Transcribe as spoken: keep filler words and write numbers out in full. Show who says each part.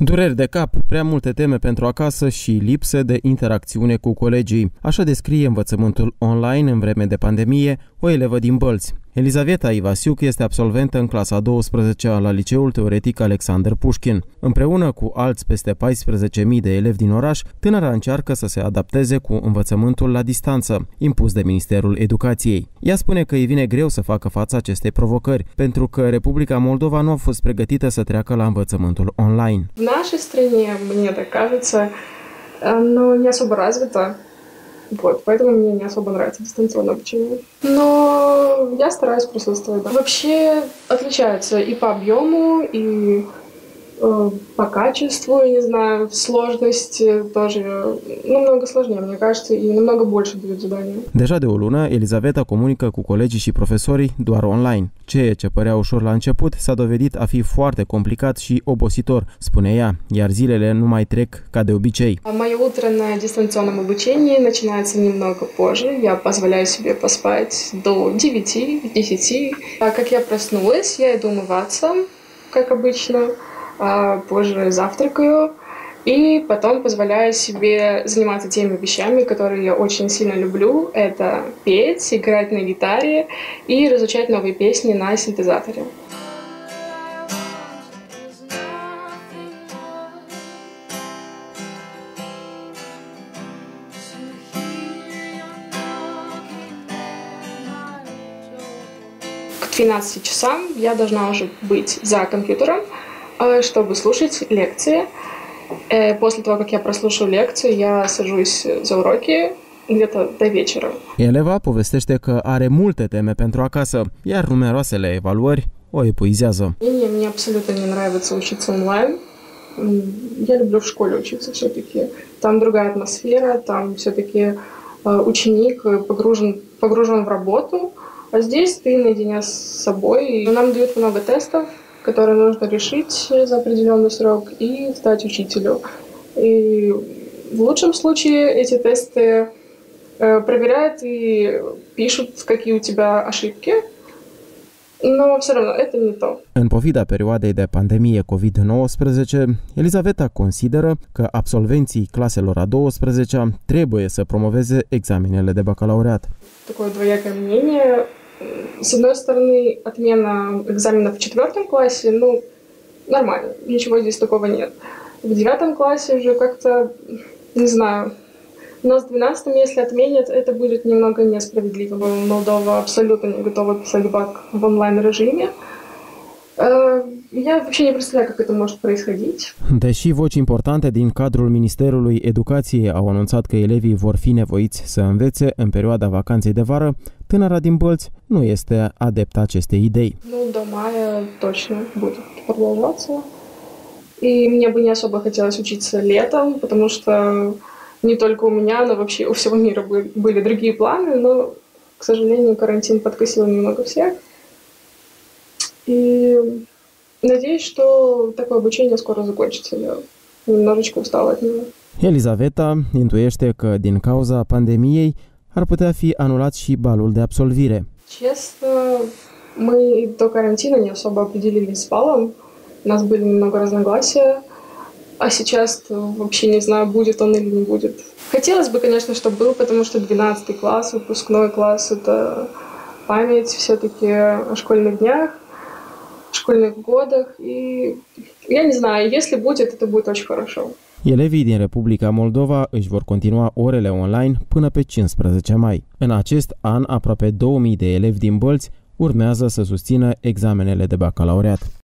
Speaker 1: Dureri de cap, prea multe teme pentru acasă și lipsă de interacțiune cu colegii. Așa descrie învățământul online în vreme de pandemie o elevă din Bălți. Elizaveta Ivasiuc este absolventă în clasa a douăsprezecea la Liceul Teoretic Alexander Pușkin. Împreună cu alți peste paisprezece mii de elevi din oraș, tânăra încearcă să se adapteze cu învățământul la distanță, impus de Ministerul Educației. Ea spune că îi vine greu să facă față acestei provocări, pentru că Republica Moldova nu a fost pregătită să treacă la învățământul online.
Speaker 2: В нашей стране, мне так кажется, оно не особо развито. Вот, поэтому мне не особо нравится дистанционное обучение. Но я стараюсь присутствовать. Да. Вообще отличается и по объему, и э, по качеству, я не знаю, сложности тоже намного сложнее, мне кажется, и намного больше дают задания.
Speaker 1: Deja de o lună, Elizaveta comunică cu colegii și profesorii doar online. Ceea ce părea ușor la început s-a dovedit a fi foarte complicat și obositor, spune ea, iar zilele nu mai trec ca de obicei.
Speaker 2: Мое утро на дистанционном обучении начинается немного позже. Я позволяю себе поспать до девяти-десяти. Как я проснулась, я иду умываться, как обычно, позже завтракаю. И потом позволяю себе заниматься теми вещами, которые я очень сильно люблю. Это петь, играть на гитаре и разучать новые песни на синтезаторе. К двенадцати часам я должна уже быть за компьютером, чтобы слушать лекции. После того, как я прослушаю лекцию, я сажусь за уроки где-то до вечера.
Speaker 1: Eleva povestește că are multe teme pentru acasă, iar numeroasele evaluări o epuizează.
Speaker 2: Мне, мне абсолютно не нравится учиться онлайн. Я люблю в школе учиться все-таки. Там другая атмосфера, там все-таки ученик погружен, погружен в работу, а здесь ты наедине с собой. Нам дают много тестов, которые нужно решить за определенный срок и сдать учителю. И в лучшем случае эти тесты проверяют и пишут, какие у тебя ошибки, но все равно это не то.
Speaker 1: În pofida perioadei de pandemie covid nouăsprezece, Elizaveta consideră că absolvenții claselor a douăsprezecea trebuie să promoveze examenele de bacalaureat.
Speaker 2: Такое двоякое мнение. С одной стороны, отмена экзаменов в четвертом классе, ну, нормально, ничего здесь такого нет. В девятом классе уже как-то, не знаю, но с двенадцатым, если отменят, это будет немного несправедливо. Молдова абсолютно не готова писать бак в онлайн-режиме. Я вообще не представляю, как это может происходить.
Speaker 1: Deși voci importante din cadrul Ministerului Educației au anunțat că elevii vor fi nevoiți să învețe în perioada vacanței de vară, tânăra din Bălți nu este adeptă acestei idei.
Speaker 2: Ну, до мая точно будет продолжаться. И мне бы не особо хотелось учиться летом, потому что не только у меня, но вообще у всего мира были другие планы, но, к сожалению, карантин подкосил немного всех. И надеюсь, что такое обучение скоро закончится. Я немножечко устала от него.
Speaker 1: Elizaveta intuiește că din cauza pandemiei ar putea fi anulat și balul de absolvire.
Speaker 2: Честно, мы до карантина не особо определились с баллом. У нас были немного разногласия. А сейчас вообще не знаю, будет он или не будет. Хотелось бы, конечно, чтобы был, потому что двенадцатый класс, выпускной класс – это память все-таки о школьных днях, школьных годах. И я не знаю, если будет, это будет очень хорошо.
Speaker 1: Elevii din Republica Moldova își vor continua orele online până pe cincisprezece mai. În acest an, aproape două mii de elevi din Bălți urmează să susțină examenele de bacalaureat.